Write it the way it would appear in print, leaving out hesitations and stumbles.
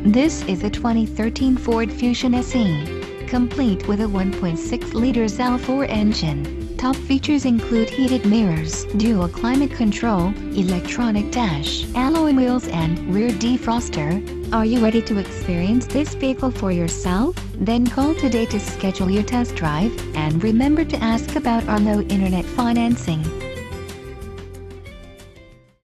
This is a 2013 Ford Fusion SE. Complete with a 1.6-liter L4 engine. Top features include heated mirrors, dual climate control, electronic dash, alloy wheels and rear defroster. Are you ready to experience this vehicle for yourself? Then call today to schedule your test drive, and remember to ask about our low internet financing.